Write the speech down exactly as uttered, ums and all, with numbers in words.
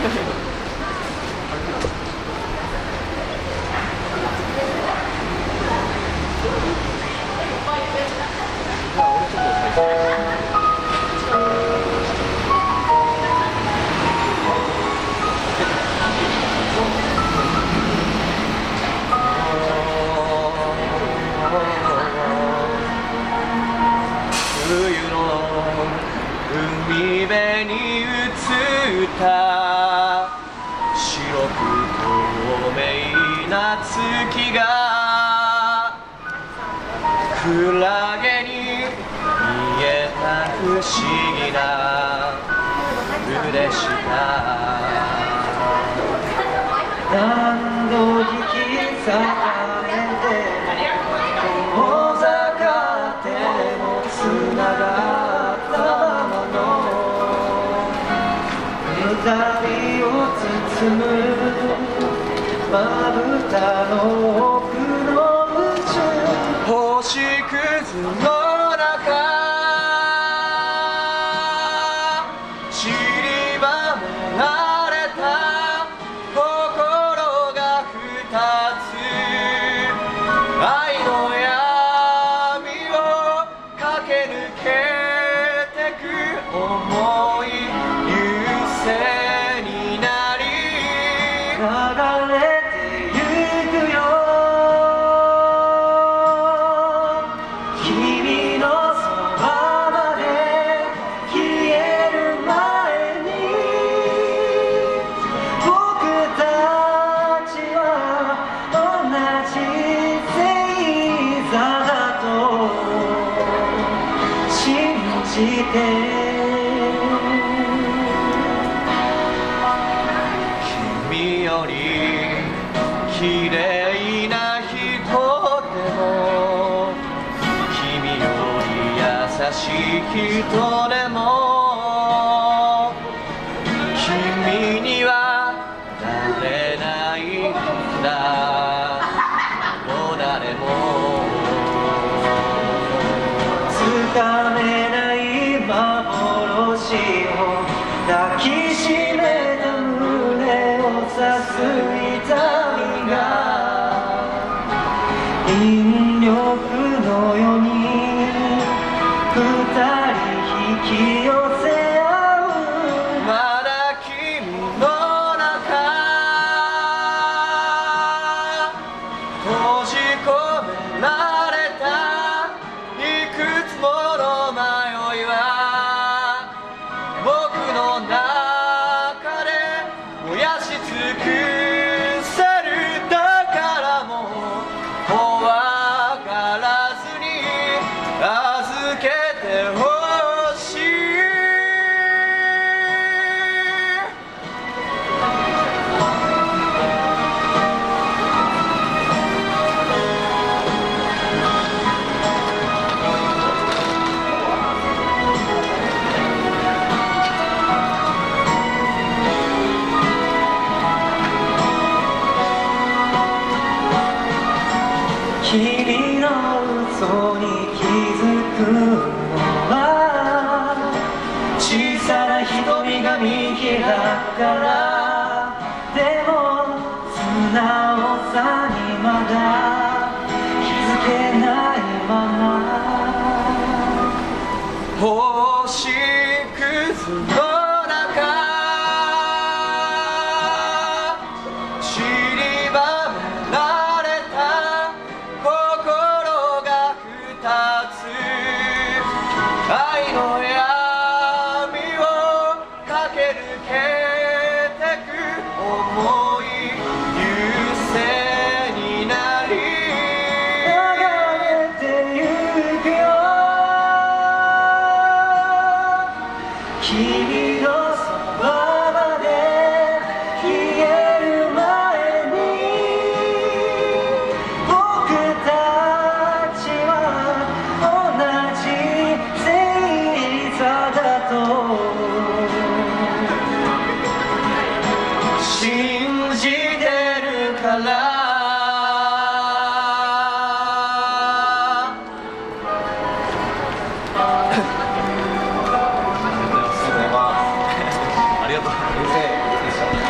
海辺に映った白く透明な月がクラゲに見えた不思議な腕下何度引き裂かれて遠ざかってもつながった二人を包むまぶたの奥の宇宙星屑の中散りばめられた心が二つ愛の闇を駆け抜けてく想い流れてゆくよ君のそばまで消える前に僕たちは同じ星座だと信じてより綺麗な人でも君より優しい人でも君にはなれないんだもう誰もつかめない幻を抱きしめた胸を刺す痛みが引力のように二人引き寄せ合うまだ君の中閉じ込められたいくつもの迷いは僕の中で燃やし尽くせるだからも怖がらずに預けてほしい君の嘘に気づくのは小さな瞳が見開くからでも素直さにまだ気づけないまま星屑の中散りばめられた心が二つ愛の闇を駆け抜けてく想い優勢になり流れてゆくよ君のそばまで消える前に僕たちは同じ星座だと信じてるからありがとうございます。